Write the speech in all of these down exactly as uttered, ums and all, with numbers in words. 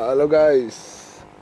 Halo guys.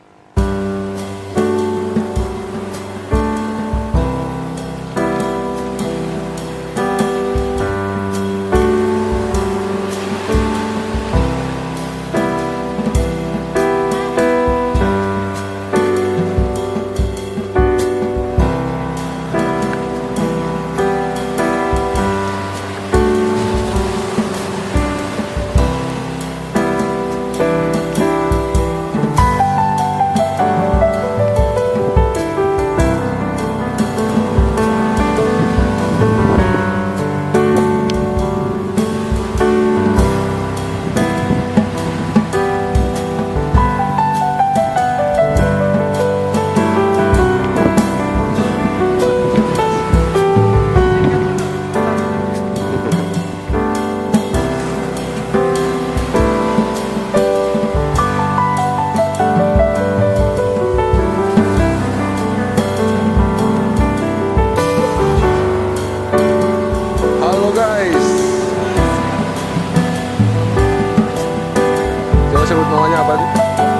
Sebut namanya apa nih?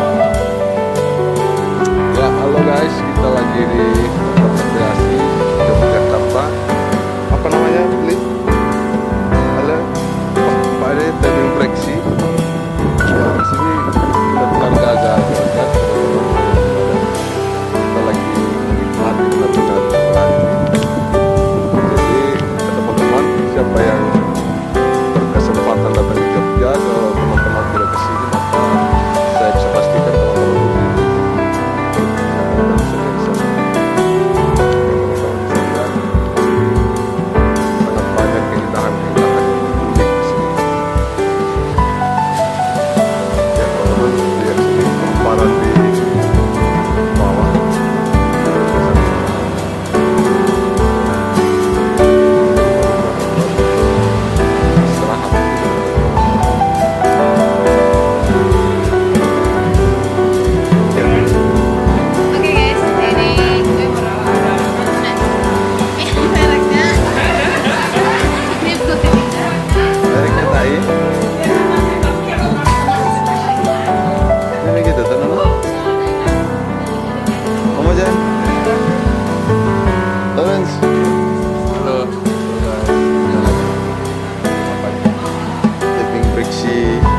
Ya halo guys, kita lagi di rekreasi Yogyakarta. Apa namanya beli? Halo, Pak Ade Tebing Breksi. Ya di sini benar gagal. Kita lagi menikmati benar-benar. Jadi teman-teman siapa yang berkesempatan datang ke Jogja, kalau teman-teman tidak kesini, saya bisa pastikan teman-teman dan saya bisa sangat banyak keindahan-keindahan yang unik di sini. Ya teman-teman lihat sini hamparan di bawah. Halo, tebing Breksi.